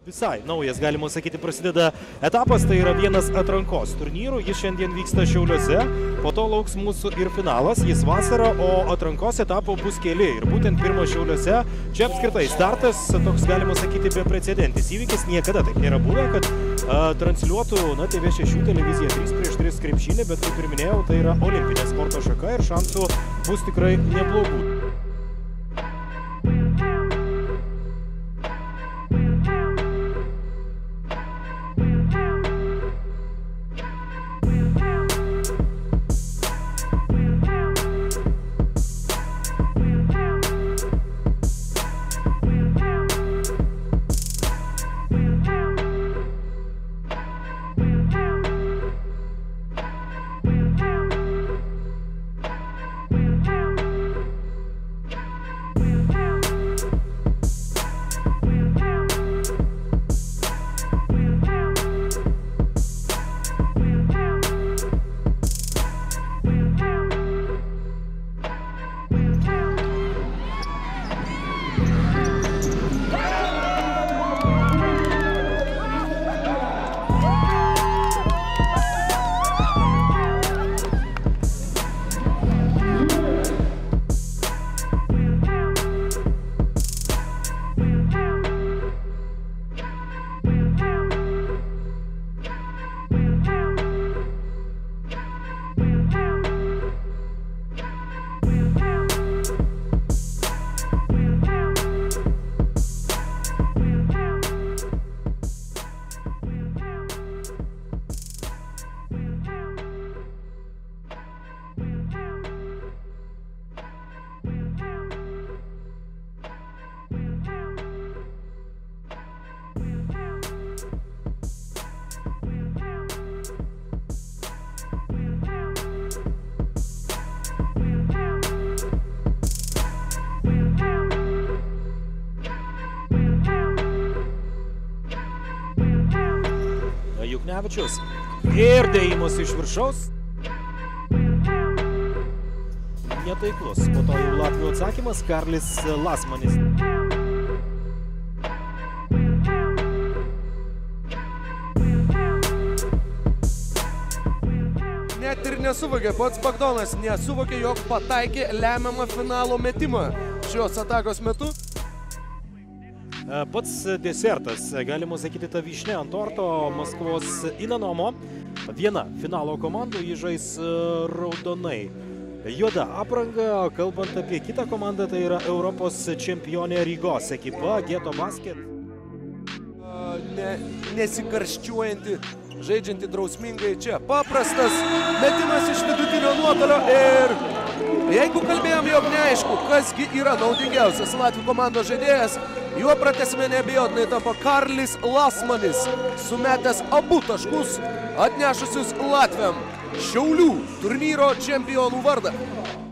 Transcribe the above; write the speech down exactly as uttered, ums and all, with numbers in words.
Visai naujas, galima sakyti, prasideda etapas, tai yra vienas atrankos turnyrų, jis šiandien vyksta Šiauliuose, po to lauks mūsų ir finalas, jis vasarą, o atrankos etapo bus keli ir būtent pirmo Šiauliuose, čia apskritai startas, toks galima sakyti beprecedentis įvykis, niekada taip nėra buvę, kad a, transliuotų, na, T V šeši televizija trys prieš tris krepšinį, bet kaip ir minėjau, tai yra olimpinė sporto šaka ir šansų bus tikrai neblogų. Juknevičius ir dėjimas iš viršaus. Netaiklus, po to jau Latvių atsakymas, Karlis Lasmanis. Net ir nesuvokė, pats Bagdonas nesuvokė, jog pataikė lemiamą finalo metimą šios atakos metu. Pats desertas, galima sakyti, ta vyšnia ant torto Maskvos Inanomo. Viena finalo komandų, jį žais raudonai. Juoda apranga, kalbant apie kitą komandą, tai yra Europos čempionė Rygos ekipa, Geto Basket. Ne, nesikarščiuojanti, žaidžianti drausmingai čia. Paprastas metimas iš vidutinio nuotolio ir jeigu kalbėjom, jog neaišku, kasgi yra naudingiausias Latvių komandos žaidėjas, juo pratęsime neabejotinai tampa Karlis Lasmanis, sumetęs abu taškus, atnešusius Latviam Šiaulių turnyro čempionų vardą.